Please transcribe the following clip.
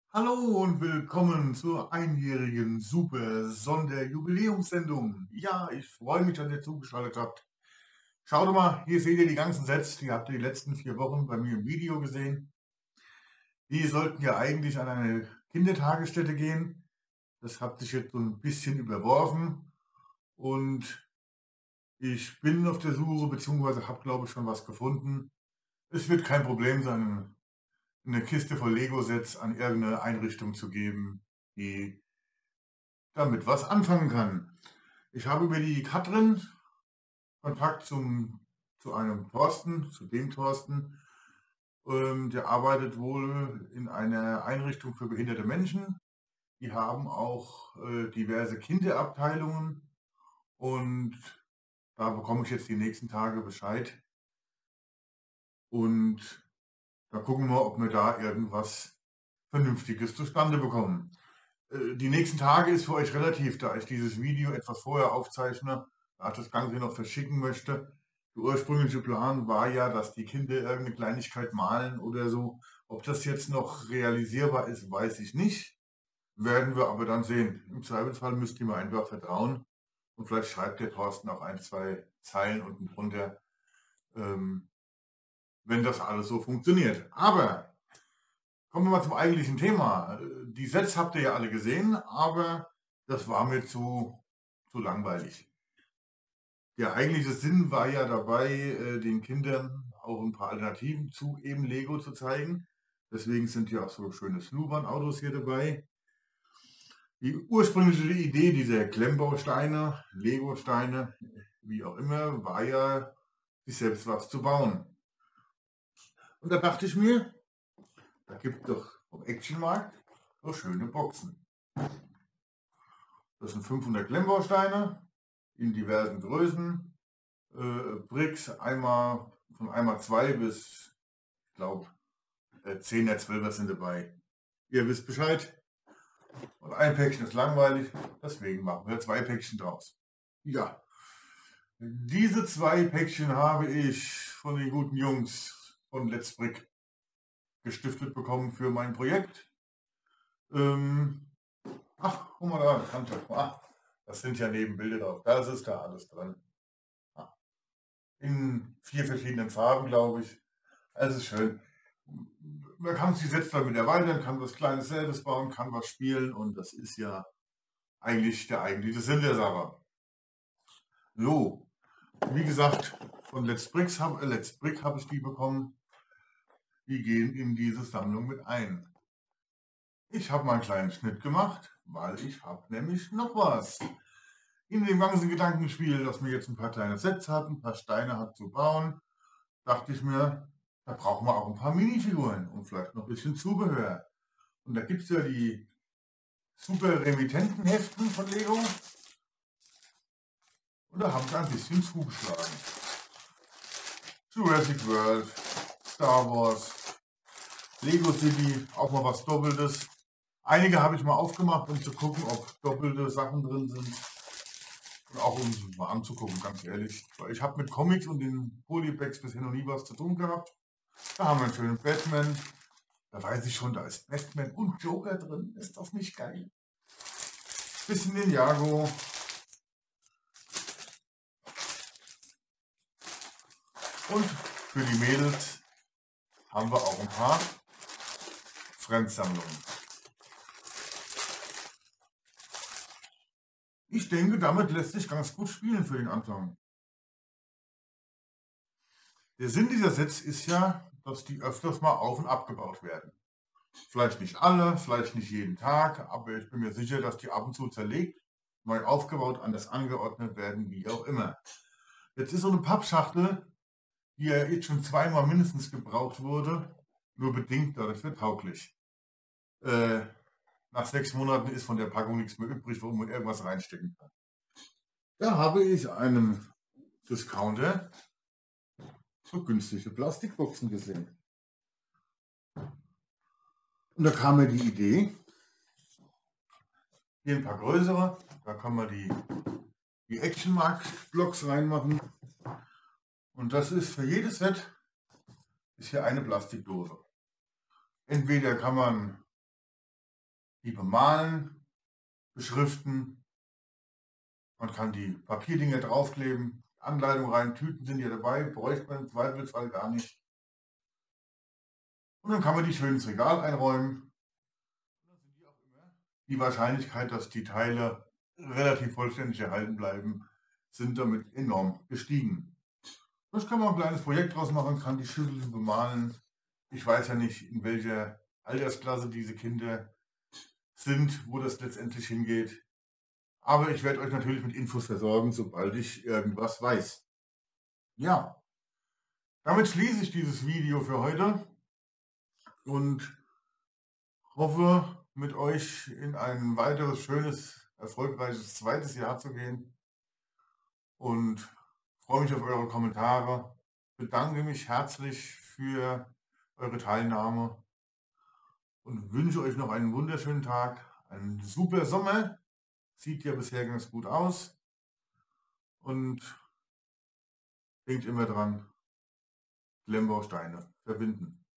Hallo und willkommen zur einjährigen Super Sonderjubiläumssendung. Ja, ich freue mich, dass ihr zugeschaltet habt. Schaut mal, hier seht ihr die ganzen Sets, die habt ihr die letzten 4 Wochen bei mir im Video gesehen. Die sollten ja eigentlich an eine Kindertagesstätte gehen. Das hat sich jetzt so ein bisschen überworfen und ich bin auf der Suche, beziehungsweise habe, glaube ich, schon was gefunden. Es wird kein Problem sein, eine Kiste voll Lego-Sets an irgendeine Einrichtung zu geben, die damit was anfangen kann. Ich habe über die Katrin Kontakt zu einem Thorsten, zu dem Thorsten. Der arbeitet wohl in einer Einrichtung für behinderte Menschen. Die haben auch diverse Kinderabteilungen und da bekomme ich jetzt die nächsten Tage Bescheid und da gucken wir, ob wir da irgendwas Vernünftiges zustande bekommen. Die nächsten Tage ist für euch relativ, da ich dieses Video etwas vorher aufzeichne, da ich das Ganze noch verschicken möchte. Der ursprüngliche Plan war ja, dass die Kinder irgendeine Kleinigkeit malen oder so. Ob das jetzt noch realisierbar ist, weiß ich nicht. Werden wir aber dann sehen. Im Zweifelsfall müsst ihr mir einfach vertrauen und vielleicht schreibt der Thorsten auch ein, zwei Zeilen unten drunter, ähm, wenn das alles so funktioniert. Aber kommen wir mal zum eigentlichen Thema. Die Sets habt ihr ja alle gesehen, aber das war mir zu langweilig. Der eigentliche Sinn war ja dabei, den Kindern auch ein paar Alternativen zu eben Lego zu zeigen. Deswegen sind ja auch so schöne Snuban-Autos hier dabei. Die ursprüngliche Idee dieser Klemmbausteine, Lego-Steine, wie auch immer, war ja, sich selbst was zu bauen. Und da dachte ich mir, da gibt es doch vom Actionmarkt so schöne Boxen. Das sind 500 Klemmbausteine in diversen Größen. Bricks einmal von einmal 2 bis, ich glaube, 10er, 12er sind dabei. Ihr wisst Bescheid. Und ein Päckchen ist langweilig, deswegen machen wir 2 Päckchen draus. Ja, diese 2 Päckchen habe ich von den guten Jungs von Let's Brick gestiftet bekommen für mein Projekt. Ach, guck mal da, das sind ja Nebenbilder drauf. Das ist da alles drin. In 4 verschiedenen Farben, glaube ich. Es ist schön. Man kann sich jetzt damit erweitern, kann was Kleines selbst bauen, kann was spielen und das ist ja eigentlich der eigentliche Sinn der Sache. So, wie gesagt, von Let's Brick habe ich die bekommen. Die gehen in diese Sammlung mit ein. Ich habe mal einen kleinen Schnitt gemacht, weil ich habe nämlich noch was. In dem ganzen Gedankenspiel, dass man jetzt ein paar kleine Sets hat, ein paar Steine hat zu bauen, dachte ich mir, da brauchen wir auch ein paar Minifiguren und vielleicht noch ein bisschen Zubehör. Und da gibt es ja die super Remittentenheften von Lego. Und da haben wir ein bisschen zugeschlagen. Jurassic World, Star Wars, Lego City, auch mal was Doppeltes. Einige habe ich mal aufgemacht, um zu gucken, ob doppelte Sachen drin sind. Und auch um es mal anzugucken, ganz ehrlich. Weil ich habe mit Comics und den Polypacks bisher noch nie was zu tun gehabt. Da haben wir einen schönen Batman. Da weiß ich schon, da ist Batman und Joker drin. Ist das nicht geil? Bisschen Ninjago. Und für die Mädels haben wir auch ein paar Fremdsammlungen. Ich denke, damit lässt sich ganz gut spielen für den Anfang. Der Sinn dieser Sets ist ja, dass die öfters mal auf- und abgebaut werden. Vielleicht nicht alle, vielleicht nicht jeden Tag, aber ich bin mir sicher, dass die ab und zu zerlegt, neu aufgebaut, anders angeordnet werden, wie auch immer. Jetzt ist so eine Pappschachtel, die ja jetzt schon zweimal mindestens gebraucht wurde, nur bedingt dafür tauglich. Nach 6 Monaten ist von der Packung nichts mehr übrig, wo man irgendwas reinstecken kann. Da habe ich einen Discounter so günstige Plastikboxen gesehen. Und da kam mir die Idee, hier ein paar größere, da kann man die Actionmark-Blocks reinmachen. Und das ist für jedes Set ist hier eine Plastikdose. Entweder kann man die bemalen, beschriften. Man kann die Papierdinger draufkleben, Anleitung rein, Tüten sind ja dabei, bräuchte man im Zweifelsfall gar nicht. Und dann kann man die schön ins Regal einräumen. Und dann sind die auch immer. Die Wahrscheinlichkeit, dass die Teile relativ vollständig erhalten bleiben, sind damit enorm gestiegen. Das kann man ein kleines Projekt draus machen, kann die Schüsseln bemalen. Ich weiß ja nicht, in welcher Altersklasse diese Kinder sind, wo das letztendlich hingeht. Aber ich werde euch natürlich mit Infos versorgen, sobald ich irgendwas weiß. Ja, damit schließe ich dieses Video für heute und hoffe, mit euch in ein weiteres schönes, erfolgreiches zweites Jahr zu gehen. Und freue mich auf eure Kommentare. Bedanke mich herzlich für eure Teilnahme und wünsche euch noch einen wunderschönen Tag, einen super Sommer. Sieht ja bisher ganz gut aus. Und denkt immer dran, Klemmbausteine verbinden.